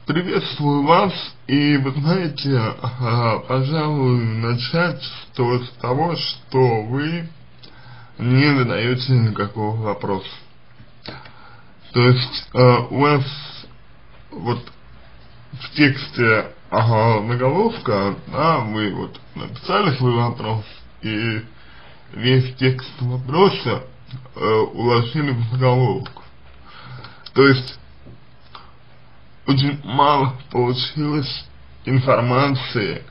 Приветствую вас, и вы знаете, пожалуй, начать стоит с того, что вы не задаете никакого вопроса. То есть у вас вот в тексте заголовка, да, вы вот написали свой вопрос, и весь текст вопроса уложили в заголовок. То есть очень мало получилось информации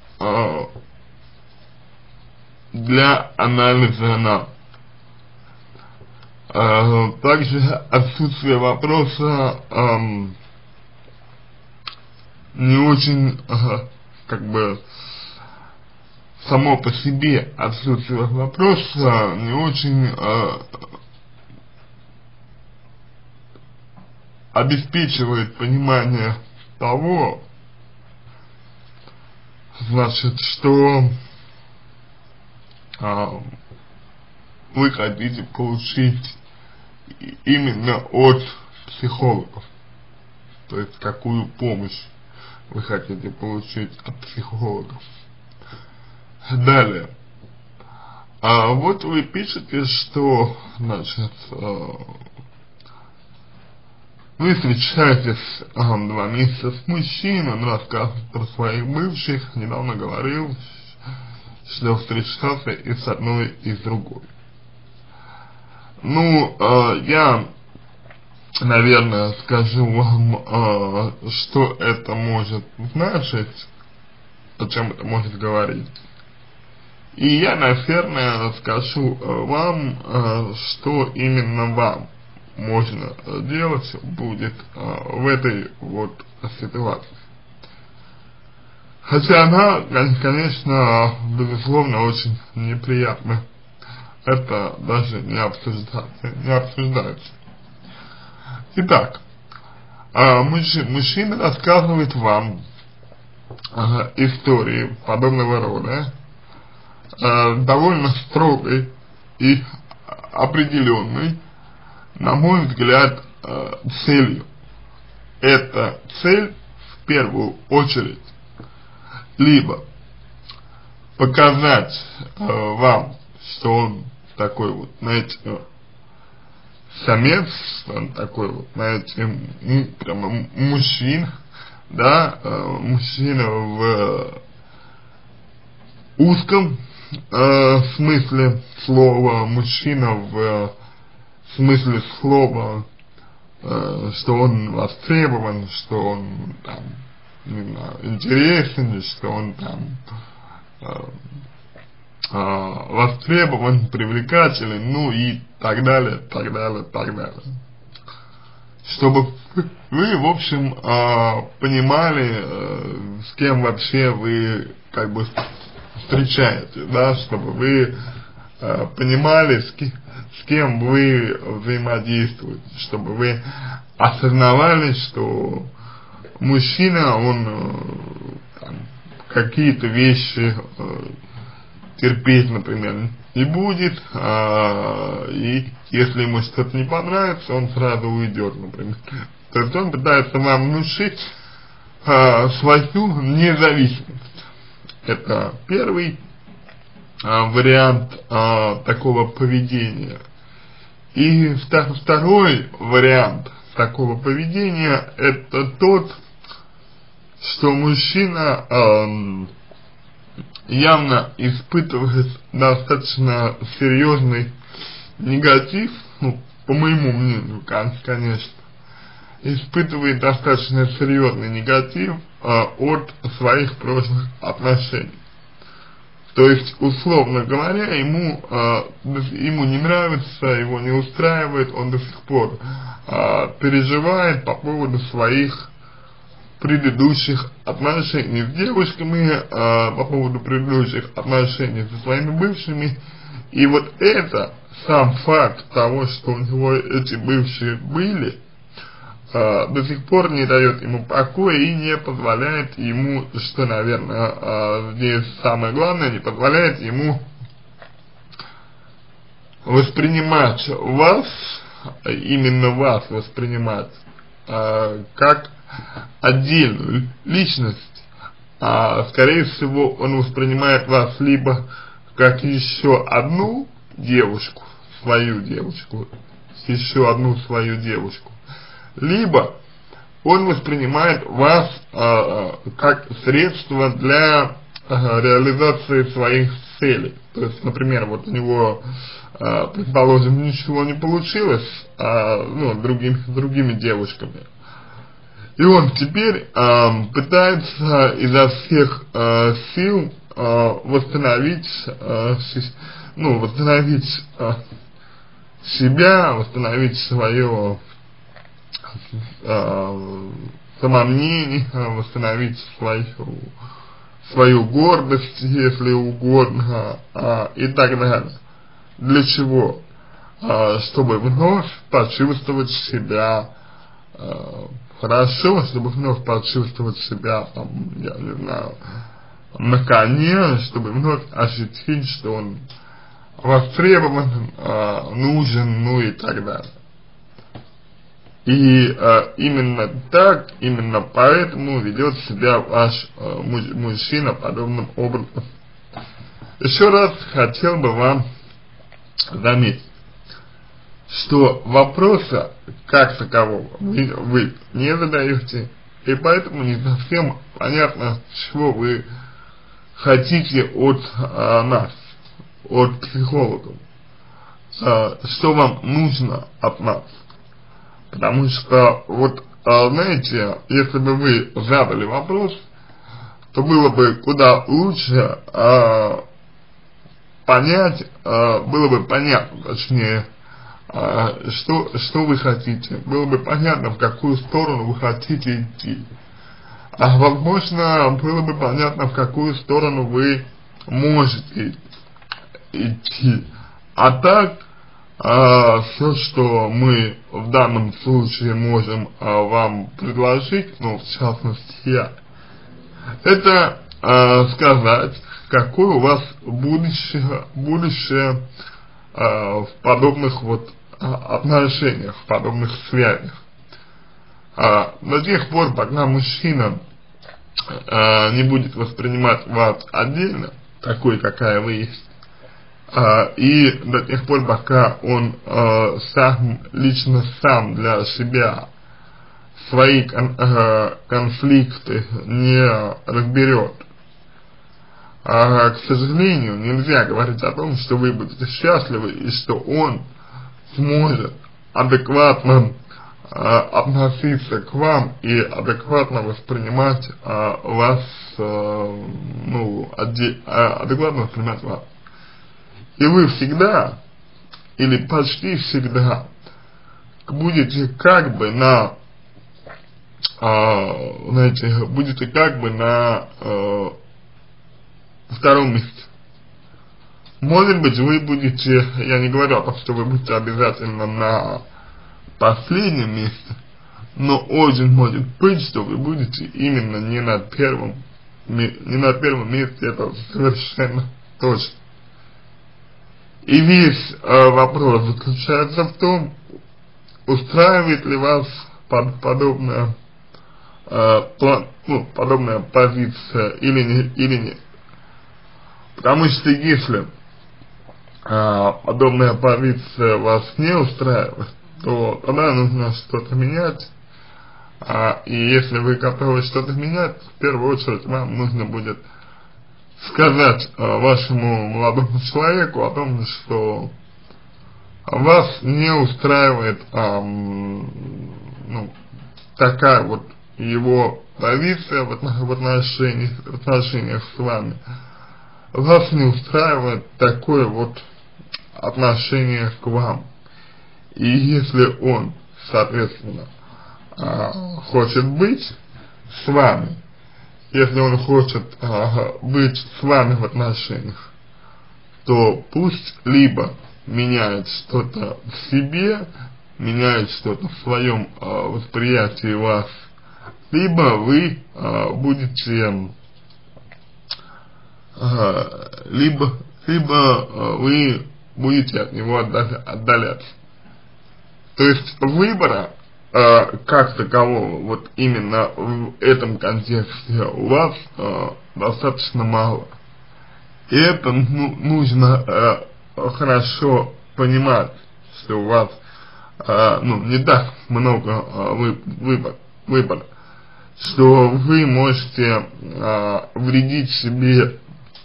для анализа нам. Также отсутствие вопроса не очень, как бы, само по себе отсутствие вопроса не очень обеспечивает понимание того, значит, что вы хотите получить именно от психологов. То есть какую помощь вы хотите получить от психологов. Далее. Вот вы пишете, что, значит, вы встречаетесь 2 месяца с мужчиной, он рассказывает про своих бывших, недавно говорил, что встречался и с одной, и с другой. Ну, я, наверное, скажу вам, что это может значить, о чем это может говорить. И я, наверное, скажу вам, что именно вам можно делать будет в этой вот ситуации. Хотя она, конечно, безусловно, очень неприятна. Это даже не обсуждается. Итак, мужчина рассказывает вам истории подобного рода, довольно строгой и определенной, на мой взгляд, целью. Эта цель в первую очередь либо показать вам, что он такой вот, знаете, самец, он такой вот, знаете, прямо мужчина, да, мужчина в узком смысле слова, мужчина в смысле слова, что он востребован, что он там, не знаю, интересен, что он там востребован, привлекателен, ну и так далее, так далее, так далее. Чтобы вы, в общем, понимали, с кем вообще вы как бы встречаете, да, чтобы вы понимали, с кем вы взаимодействуете, чтобы вы осознавали, что мужчина, он какие-то вещи терпеть, например, не будет, и если ему что-то не понравится, он сразу уйдет, например. То есть он пытается вам внушить свою независимость. Это первый вариант такого поведения. И второй вариант такого поведения — это тот, что мужчина явно испытывает достаточно серьезный негатив, ну, по моему мнению, конечно, испытывает достаточно серьезный негатив от своих прошлых отношений. То есть, условно говоря, ему не нравится, его не устраивает, он до сих пор переживает по поводу своих предыдущих отношений с девушками, по поводу предыдущих отношений со своими бывшими. И вот это, сам факт того, что у него эти бывшие были, до сих пор не дает ему покоя и не позволяет ему, что, наверное, здесь самое главное, не позволяет ему воспринимать вас, именно вас воспринимать как отдельную личность, скорее всего, он воспринимает вас либо как еще одну девушку, еще одну свою девушку, либо он воспринимает вас как средство для реализации своих целей. То есть, например, вот у него, предположим, ничего не получилось, другими девушками. И он теперь пытается изо всех сил восстановить себя, восстановить свое самомнение, восстановить свою гордость, если угодно, и так далее. Для чего? Чтобы вновь почувствовать себя хорошо, чтобы вновь почувствовать себя, я не знаю, на коне, чтобы вновь ощутить, что он востребован, нужен, ну и так далее. И именно поэтому ведет себя ваш мужчина подобным образом. Еще раз хотел бы вам заметить, что вопроса как такового вы не задаете, и поэтому не совсем понятно, чего вы хотите от нас, от психологов, что вам нужно от нас. Потому что, вот, знаете, если бы вы задали вопрос, то было бы куда лучше было бы понятно, точнее, что вы хотите, было бы понятно, в какую сторону вы хотите идти. Возможно, было бы понятно, в какую сторону вы можете идти. А так, все, что мы в данном случае можем вам предложить, ну, в частности я, это сказать, какое у вас будущее в подобных вот отношениях, в подобных связях. До тех пор, пока мужчина не будет воспринимать вас отдельно, такой, какая вы есть, и до тех пор, пока он лично сам для себя свои конфликты не разберет, к сожалению, нельзя говорить о том, что вы будете счастливы и что он сможет адекватно относиться к вам и адекватно воспринимать вас, адекватно воспринимать вас. И вы всегда, или почти всегда, будете как бы на, втором месте. Может быть, вы будете, я не говорю о том, что вы будете обязательно на последнем месте, но очень может быть, что вы будете именно не на первом месте, это совершенно точно. И весь вопрос заключается в том, устраивает ли вас подобная позиция или нет. Потому что если подобная позиция вас не устраивает, то тогда нужно что-то менять. И если вы готовы что-то менять, в первую очередь вам нужно будет сказать вашему молодому человеку о том, что вас не устраивает такая вот его позиция в отношениях с вами. Вас не устраивает такое вот отношение к вам. И если он, соответственно, хочет быть с вами, если он хочет быть с вами в отношениях, то пусть либо меняет что-то в себе, меняет что-то в своем восприятии вас, либо вы будете вы будете от него отдаляться. То есть выбора как такового, вот именно в этом контексте у вас достаточно мало. И это нужно хорошо понимать, что у вас не так много выбора, что вы можете вредить себе,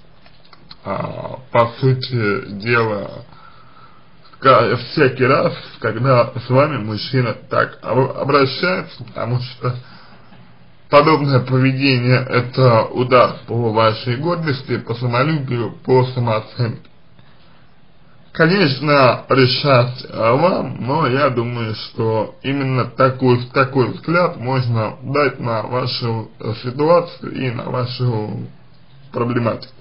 по сути дела, всякий раз, когда с вами мужчина так обращается, потому что подобное поведение — это удар по вашей гордости, по самолюбию, по самооценке. Конечно, решать вам, но я думаю, что именно такой взгляд можно дать на вашу ситуацию и на вашу проблематику.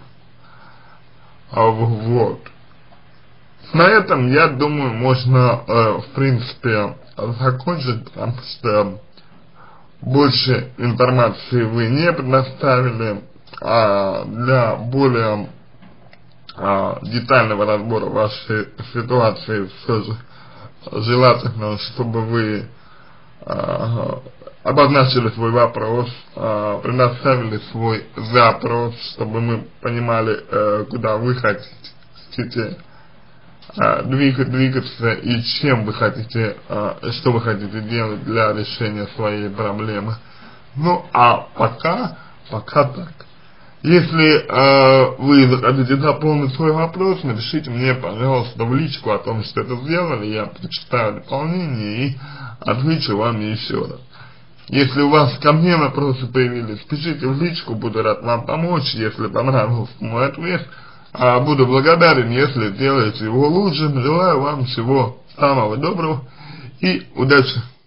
Вот. На этом, я думаю, можно, в принципе, закончить, потому что больше информации вы не предоставили, для более детального разбора вашей ситуации все же желательно, чтобы вы обозначили свой вопрос, предоставили свой запрос, чтобы мы понимали, куда вы хотите двигаться и чем вы хотите, что вы хотите делать для решения своей проблемы. Ну, а пока так. Если вы захотите дополнить свой вопрос, напишите мне, пожалуйста, в личку о том, что это сделали, я прочитаю дополнение и отвечу вам еще раз. Если у вас ко мне вопросы появились, пишите в личку, буду рад вам помочь. Если понравился мой ответ, буду благодарен, если сделаете его лучше. Желаю вам всего самого доброго и удачи!